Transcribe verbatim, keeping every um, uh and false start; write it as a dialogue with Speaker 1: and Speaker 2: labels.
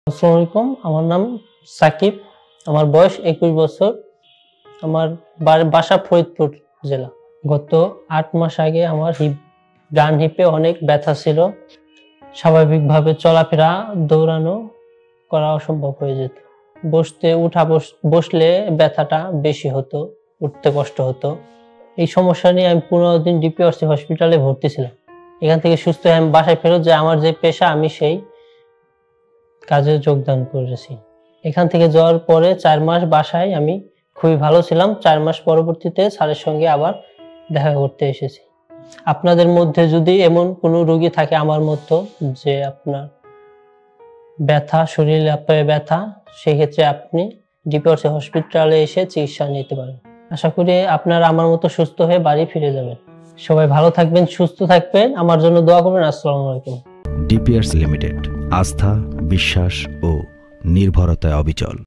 Speaker 1: আসসালামু আলাইকুম, আমার নাম সাকিব, আমার বয়স একুশ বছর, আমার বাসা ফরিদপুর জেলা। গত আট মাস আগে আমার হিপ ডান হিপে অনেক ব্যথা ছিল। স্বাভাবিকভাবে চলাফেরা দৌড়ানো করা অসম্ভব হয়ে যেত। বসতে উঠা বসলে ব্যথাটা বেশি হতো, উঠতে কষ্ট হতো। এই সমস্যা নিয়ে আমি পনেরো দিন ডিপিআরসি হসপিটালে ভর্তি ছিলাম। এখান থেকে সুস্থ হয়ে আমি বাসায় ফেরত যাই। আমার যে পেশা, আমি সেই কাজে যোগদান করেছি। এখান থেকে যাওয়ার পরে চার মাস বাসায় আমি খুবই ভালো ছিলাম। চার মাস পরবর্তীতে স্যারের সঙ্গে আবার দেখা করতে এসেছি। আপনাদের মধ্যে যদি এমন কোনো রোগী থাকে আমার মতো, যে আপনার ব্যথা, শরীরে পায়ে ব্যথা, সেক্ষেত্রে আপনি ডিপিআরসি হসপিটালে এসে চিকিৎসা নিতে পারেন। আশা করি আপনারা আমার মতো সুস্থ হয়ে বাড়ি ফিরে যাবেন। সবাই ভালো থাকবেন, সুস্থ থাকবেন, আমার জন্য দোয়া করবেন। আসসালামু আলাইকুম।
Speaker 2: ডিপিআরসি লিমিটেড, আস্থা, বিশ্বাস ও নির্ভরতায় অবিচল।